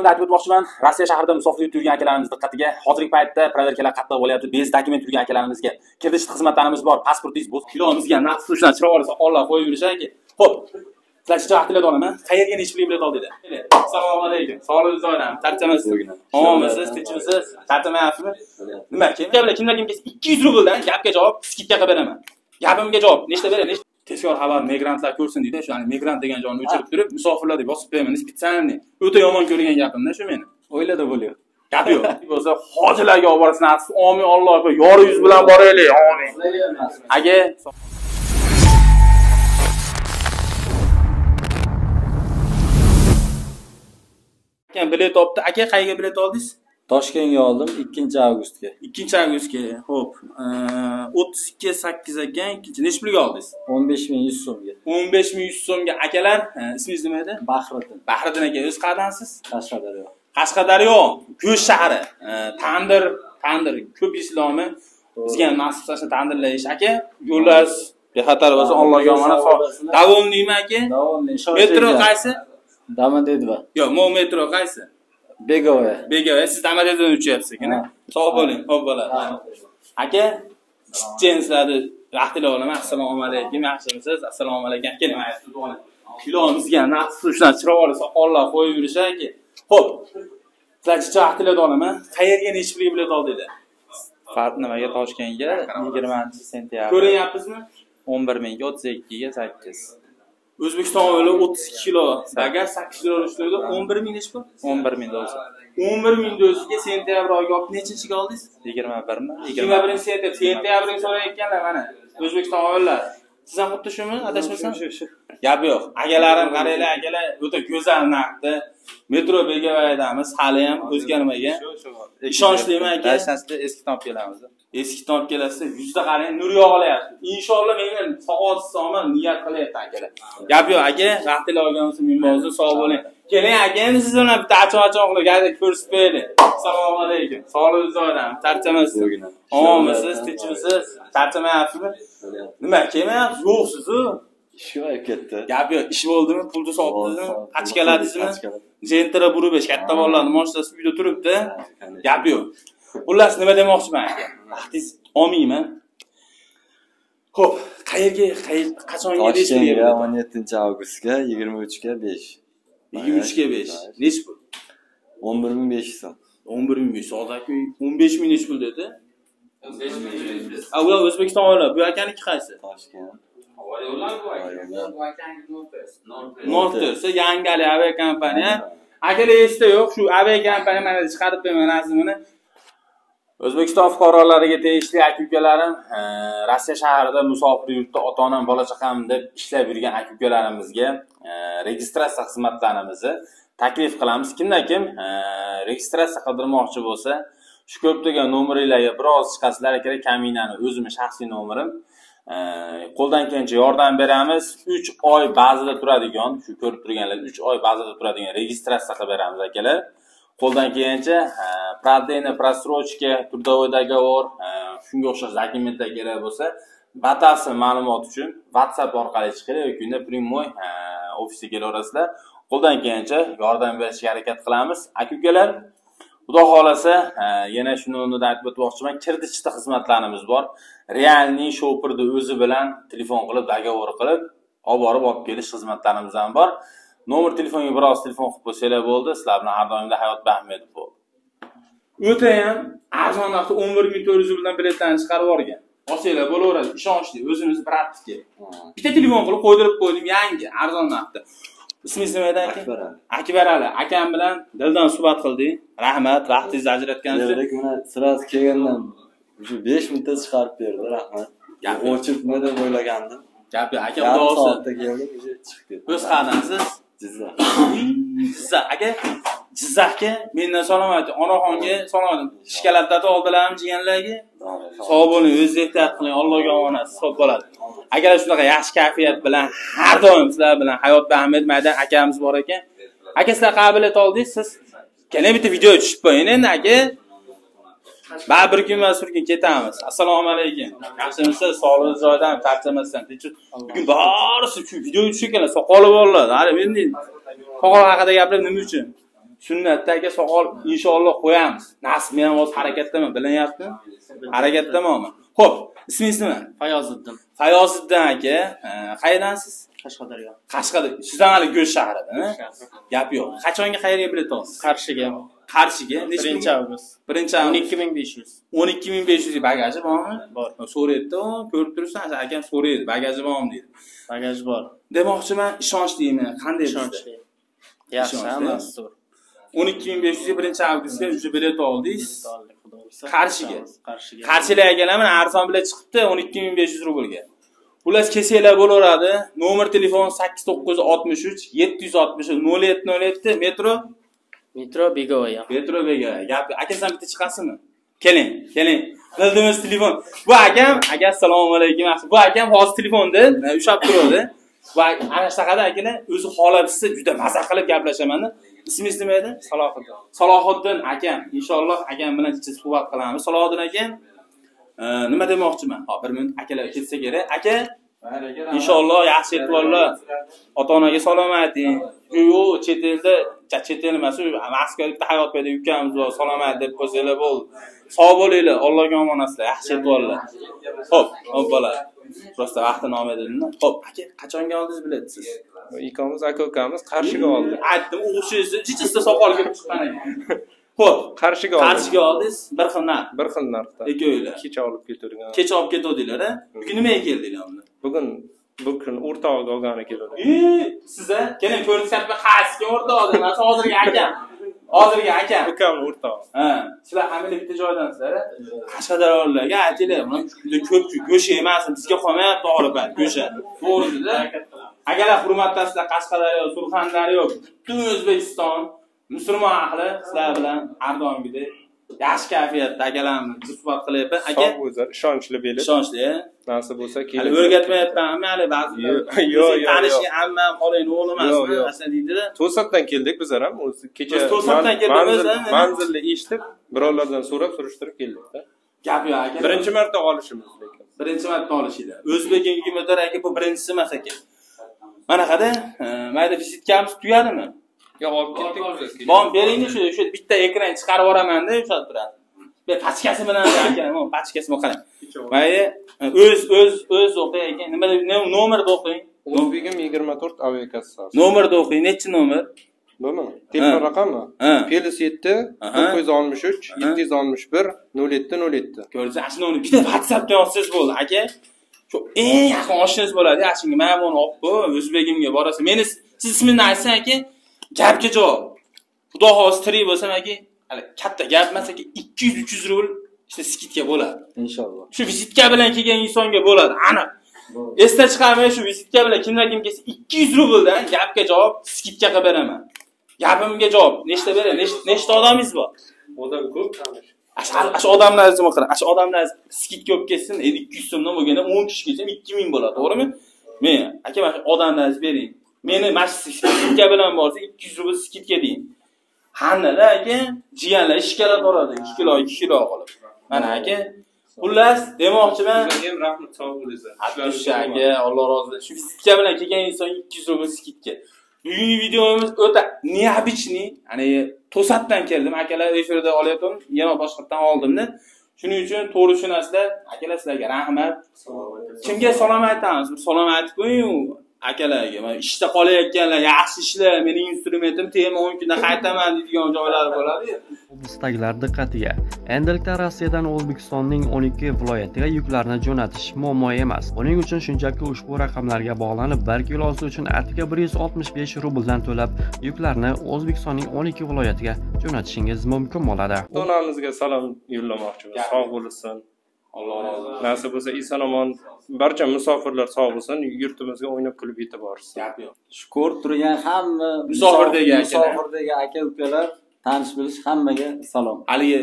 Buni aytib o'tmoqchiman. Rossiya shahrida musofirlikda yurgan akalarimiz diqqatiga, hozirgi paytda proverkalar qattiq bo'lyapti. Bez dokument yurgan akalarimizga kirdish xizmatlarimiz bor. Pasportingiz bo'lsa, kilomizga naqd suvdan chiroq olsa, Alloh qo'yib yurishaki. Xo'p, sizlar vaqtlar olaman. Qayerga necha pulga bilet oldi dedi. Assalomu alaykum. Sog'ligingiz olam. Tartamasiz. Omisiz, tinchmisiz? Tartamayapsizmi? Nima kimlar kim kelsa 200 rubldan gapga javob, skidga beraman. Gapimga javob nechta beray? Tezkor xabar migrantlar ko'rsin deydi. Shu migrant degan jonni o'chirib turib, musofirlar deb bosib qo'yaman. Spitsalniy. O'ta yomon ko'rgan gapimda shu meni. O'ylada bo'lyapti. Gap yo'q. Bo'lsa hojilarga olib borsin. Amin Alloh, yori yuz bilan boraylik. Amin. Aka Aka bilet olibdi. Aka qayerga bilet oldingiz? Toshkentga oldim 2-avgustga. 2-avgustga. Xo'p, 32.8 ekan, ikkinchi necha pulga oldingiz? 15.100 so'mga. 15.100 so'mga. Akalar, ismingiz nima edi? Bahriddin. Bahriddin aka, o'z qayerdansiz? Qashqadaryo. Qashqadaryo, Go'sht shahri. Tandir, ko'p islomni bizga ham nasib qilsa tandirlash. Aka, yo'llar bexatar bo'lsa, Allohga omonat. Davomlimi aka? Davomli. Metro qaysi? Domodedovo. Yo'q, metro qaysi? Begovoy. Siz Domodedovodan uchyapsiz ekan. Sog' bo'ling, xo'p bo'ladi. Aka, sizlarni vaqtida olaman. Assalomu alaykum, yaxshimisiz? Assalomu alaykum. Keling, kilomizga naqd suvdan chiroq olsa, Alloh qo'yib yurishaki. Xo'p, sizlar vaqtida olaman. Qayerga necha pulga bilet oldi dedi? Farq nimaga? Toshkentga 20-sentyabr. Ko'ryapsizmi? 11.000 ga 32 ga 8. O'zbekiston o'yli 32 kilo, bagar 8 kilo ishlaydi. 11.000 necha pul? 11.000 do'st. 11.000 do'stiga sentyabr oyiga olib nechinchiga oldingiz? 21 mi? 21 sentyabrga so'rayotganlar mana. O'zbekiston o'yinlar. Siz ham xuddi shumi? Adashmasam? Gap yo'q. Akalarim qaranglar, akalar o'ta go'zal naqdi. Metro Begovoydamiz, hali ham o'zgarmagan. Ishonchlimi aka? Dashtasi eski tomib kelamiz. Eski tomib kelasizda, yuzda qarang, nur yog'ilyapti. Inshaalloh men sog'lom niyat qilyapti akalar. Gap yo'q aka, vaqtlar olgansiz minbozni sog' bo'ling. Keling aka, endi siz bilan bitta achon qilib gazet ko'rsatib beraylik. Assalomu alaykum. Sog'ligingiz olam. Tartamasiz. Omisiz, tinchmisiz? Tartamayapsizmi? Nima, kelmayapsiz? Yo'qsiz-ku. Ish yo'q ketdi. Gap yo'q, ish bo'ldimi? Pulni sotdingizmi? Qachkaladingizmi? Centra Burubesh katta bolalarning mashinasi uyda turibdi. Gap yo'q. Xullas nima demoqchiman aka? Vaqtingiz olmayman. Xo'p, qachon Toshkentga 17-avgustga 23 ga 5. 23 ga 5. Nech pul? 11.500 so'm. 11.500 so'mdan 15.000 nech pul dedi? 15.000. Ular O'zbekiston o'ylar. Bu akaniki qaysi? Toshkent. North yangi aviakompaniya. Akalar esda yo'q, shu aviakompaniya mana chiqarib berman rasmini. O'zbekiston fuqarolariga tegishli aka-ukalarim, Rossiya shahrida musofir yurtda ota-onam, bola-chaqam deb ishlab yurgan aka-ukalarimizga registratsiya xizmatlarimizni taklif qilamiz. Kimda-kim registratsiya qildirmoqchi bo'lsa, shu ko'ptagan nomerlarga biroz chiqasizlar kerak. Kaminani o'zimning shaxsiy nomerim. Qo'ldan kelgancha yordam beramiz. 3 oy bazada turadigan, shu ko'rib turganlar 3 oy bazada turadigan registratsiya qilib beramiz akalar. Qo'ldan kelgancha proddayni просрочка, трудовой договор, shunga o'xshash dokumentlar kerak bo'lsa, batafsil ma'lumot uchun WhatsApp orqali chiqinglar yoki primoy ofisga kelaverasizlar. Qo'ldan kelgancha yordam berishga harakat qilamiz. Aka-ukalar, Xudo xolasa, yana shuni aytib o'tmoqchiman, kreditchi xizmatlarimiz bor. Realniy shopirni o'zi bilan telefon qilib, dogovor qilib, olib borib kelish xizmatlarimiz ham bor. Nomer telefonga biroz telefon qilib qo'ysanglar bo'ldi. Sizlar bilan har doimda Hayot Bahmetov bo'ldi. O'ta ham arzon narxda 11.400 bilan biletlarni chiqarib yuborgan. Olsanglar bo'laveradi, ishonchli, o'zimizni praktika. Bitta telefon qilib qo'ydirib qo'ydim, yangi, arzon narxda. Ismingiz nima edi aka? Akbar Ali. Akam bilan dildan suhbat qildik. Rahmat, vaqtingizni ajratganingiz uchun. Mana siz kelgandan shu 5 minutda chiqarib berdi, rahmat. Gap o'chibmi deb o'ylagandim. Gap aka, xudo soatda keldim, chiqib ketdi. O'z qayerdansiz? Jizzax. Jizzax aka, Jizzaxga mendan salom ayting. Onaxonga salom. Ishkalatda oldilarmi jiyanlarga? Sog' bo'ling, o'zingiz ehtiyot qiling, Allohga omonat, hisob bo'ladi. Agar shunaqa yaxshi kayfiyat bilan har doim sizlar bilan Hayot Bahmet mayda akamiz bor ekan. Aka, sizlar qabiliyat oldingiz, siz keling bitta video tushib qo'ying endi aka. Bir kun emas, bir kun ketamiz. Assalomu alaykum. Yaxshimisiz? Sog'ligingiz joyidan, tartamasdan. Bugun barisi shu video tushib ekan, soqoli borlar. Hali endi soqol haqida gapirib nima uchun? Sunnatda aka soqol inshaalloh qo'yamiz. Nasib men ham hozir harakatdaman, bilinyaptimi? Harakatdamanmi? Xo'p, ismingiz nima? Fayoziddin. Fayoziddin aka, qayerdansiz? Qashqadaryo. Qashqadaryo. Sizdan hali Go'sht shahrida, Gap yo'q. Qachonga qayerga bilet olasiz? Qarshiga. Qarshiga 1 avgust. 1-avgust. 12500. 12500 bagaji bormi? Bor. So'rayapti, ko'rib turibsan, akam so'raydi, bagaji bormi deydi. Bagaj bor. Demoqchiman, ishonchlimi? Qanday Ishonchli. Yaxshi, hammasi zo'r. 12500 1-avgustga уже bilet oldingiz. Qarshiga. Qarshiga. Qarshilarga kelaman, arzon bilet chiqibdi 12500 rublga. Ular kelsalar bo'laveradi. Nomer telefon 8963 760 0707 metro Begoya. Metro Bega. Gap, aka sen bitta chiqasizmi? Keling. Qildimiz telefon. Bu akam, assalomu alaykum. Bu akam hozir telefonda ushlab turadi. Va ana shunaqada akalar o'zi holatisi juda maza qilib gaplashaman. Ismingiz nima edi? Salohiddin. Salohiddin akam. Inshaalloh akam bilan jiz suhbat qilamiz. Salohiddin akam, nima demoqchiman? Hop, 1 minut akalar ketsa kerak. Aka, inshaalloh yaxshi e'tiborlar. Ota-onaga salomat deng. Yo'q, chet elda, chet el emas, Moskvada bitta hayot payda yukamiz bor. Salomat deb qo'ysanglar bo'ldi. Sog' bo'linglar, Allohga omonatlar, yaxshi e'tiborlar. Xo'p, bola. Prosta vaqtini olmadingmi? Xo'p, aka, qachonga oldingiz biletsiz? Ikkomiz aka-ukamiz Qarshiga oldik. Aytdim, o'xshaysiz, jichista soqol kelib chiqqan ekan. Xo'p, Qarshiga oldik. Qarshiga oldingiz, bir xil narx. Bir xil narxda. Ikkovinglar. Kecha olib ketdik. Kecha olib ketdinglar-a? Bugun nimaga keldinglar unda? Bugun bu kun o'rtog'iga olgani keladi. Siz keling ko'rsatma qaysiga o'rtoq emas, hozirgi akam. Hozirgi akam. Ukam o'rtoq. Ha, sizlar hamma bitta joydansizlar. Qashqadaryoliklarga aytinglar, mana juda ko'p go'sht emas, bizga qolmayapti og'ribat go'sht. To'g'rida. Agarlar hurmatlasizlar Qashqadaryo, Surxondaryo, butun O'zbekiston musulmon ahli sizlar bilan har doimgidek yaxshi kayfiyatda akalarimiz suhbat qilyapti. Aka, Sog' o'zlar, ishonchli belib. ishonchli. Nasib bo'lsa Hali keling. o'rgatmayapmanmi hali ba'zi. Yo'q. Tanishing ammam, xoling o'g'lim emasmi? Asli deydi-da. To'satdan keldik bizlar ham. O'zi kecha Biz to'satdan keldik, manzilni eshitib, birovlardan so'rab surishtirib keldik-da. Gap yo'q aka. Birinchi marta olishimiz lekin. Birinchi marta olishinglar. O'zbekning motor aka bu birinchisi emas ekan. Mana qada, mayda vizitkamiz tugadimi? Yo'q, olib ketdik biz. Bom, beringni shu bitta ekran chiqarib yuboraman-da, ushlab turadi. Ben pachkasi bilan aka, pachkasini qarang. Mayda o'z o'qiy ekan. Nima nomerni o'qing. O'zbegim 24 aviakassasi. Nomerni o'qing. Nechi nomer? Bumi? Telefon raqami? Ha. +7 963 761 0707. Ko'rsangiz, ashuni bitta WhatsAppdan yozsangiz bo'ldi, aka. Shu eng yaqin oshingiz bo'ladi, ashunga mana buni olib qo'y, o'zbegimga borasiz. Meni siz ismingizni aytsang aka, gapga javob. Xudo xolis tirik bo'lsam aka, hali katta gap emas aka, 200-300 rubl işte skidka bo'ladi. Inshaalloh. Shu vizitka bilan kelgan insonga bo'ladi, aniq. Esda chiqarmay shu vizitka bilan kimlar kim kelsa 200 rubldan gapga javob skidka qilib beraman. Gapimga javob. Nechta beray? Nechta odamingiz bor? Odam ko'p tanish. Ash odamlarni nima qiladi? Ash odamlar skidka olib ketsin, 200 so'mdan bo'lganda 10 kishi kelsa 2000 bo'ladi, to'g'rimi? Men, aka, mana odamlarni bering. Meni skidka bilan borsa 200 rubl skidka deng. Hannada aka, jiyanlar ishkalar boradi, 2 kilo qolib. Mana aka, xullas demoqchiman. Ham rahmat, sog' bo'linglar. Abdulla aka, Alloh rozi bo'lsin. Shu skidka bilan kelgan inson 200 rubl skidka. Bugungi videomiz o'ta neobычный, ya'ni to'satdan keldim. Akalar efirda olyaptim, yana boshqatdan oldimda. Shuning uchun to'g'ri tushunasizlar. Akalar sizlarga rahmat. Kimga salom aytamiz? Bir salom aytib qo'ying akalarga. Mana ishda qolayotganlar, yaxshi ishlar, mening instrumentim tema 10 kunda qaytaman deydigan joylari bo'ladi. Oblastdagilar diqqatiga. Endilikda Rossiyadan O'zbekistonning 12 viloyatiga yuklarni jo'natish muammo emas. Buning uchun shunchaki ushbu raqamlarga bog'lanib, 1 kilosi uchun atiga 165 rubldan to'lab, yuklarni O'zbekistonning 12 viloyatiga jo'natishingiz mumkin bo'ladi. Onamizga salom yo'llamoqchiman. Sog' bo'lsin. Alloh rozi bo'lsin. Nasib bo'lsa eson-omon barcha musofirlar sog' bo'lsin, yurtimizga o'ynab kulib yetib borsin. Gap yo'q. Shu ko'rib turgan hamma Musofirdagi aka-ukalar, tanish bilish hammaga salom. Haligi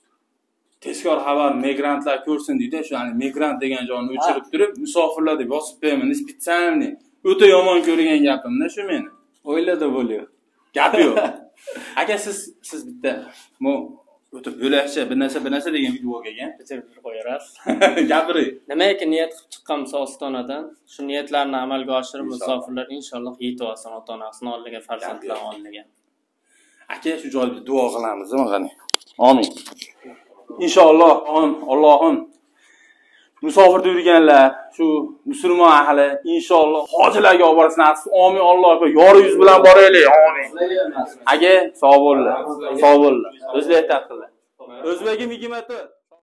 tezkor xabar migrantlar ko'rsin deydi, shu ya'ni migrant degan joyni o'chirib turib, musofirlar deb yozib qo'yaman, spitsamni. O'ta yomon ko'rgan gapimda shu meni. O'ylada bo'lyapti. Gap yo'q. Aka siz bitta o'ta bo'lakcha bir narsa degan video bo'lgan. Bitirib qo'yarasiz. Gapiring. Nimaiki niyat qilib chiqqanmiz Ostonadan, shu niyatlarni amalga oshirib musofirlar inshaalloh yetib olsin ota-onasini oldiga, farzandlar oldiga. aka shu joyda duo qilamiz mana. Amin. Inshaalloh Allohim musofirda yurganlar, shu musulmon ahli inshaalloh hojilarga olib borsin. Amin Alloh, yor yuz bilan boraylik. Amin. Aka sog' bo'linglar. Sog' bo'linglar. O'zinglar taqdirlar. O'zbegim 24